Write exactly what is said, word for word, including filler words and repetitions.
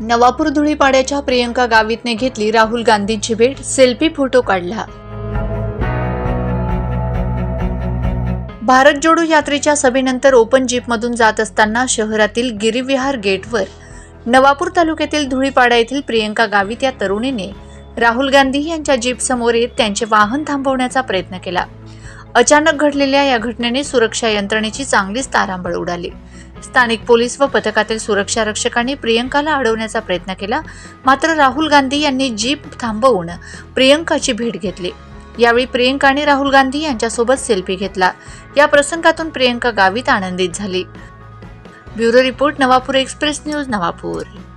नवापूर धुळीपाड्याच्या प्रियंका गावितने घेतली राहुल गांधींची भेट, सेल्फी फोटो काढला। भारत जोडो यात्रेच्या सभेनंतर ओपन जीपमधून जात असताना शहरातील गिरिविहार गेटवर नवापूर तालुक्यातील धुळीपाडा येथील प्रियंका गावित या तरुणीने राहुल गांधी यांच्या जीप समोर येत त्यांचे वाहन थांबवण्याचा प्रयत्न केला। अचानक घडलेल्या या घटनेने सुरक्षा यंत्रणेची चांगलीच तारांबळ उडाली। स्थानिक पोलीस व पथकातील सुरक्षा रक्षकांनी प्रियंकाला अडवण्याचा प्रयत्न केला, मात्र राहुल गांधी यांनी जीप थांबवून प्रियंकाची भेट घेतली। यावेळी प्रियंकाने राहुल गांधी यांच्यासोबत सेल्फी घेतला। या प्रसंगातून प्रियंका गावित आनंदित झाली। Bureau report, Navapur express news, Navapur.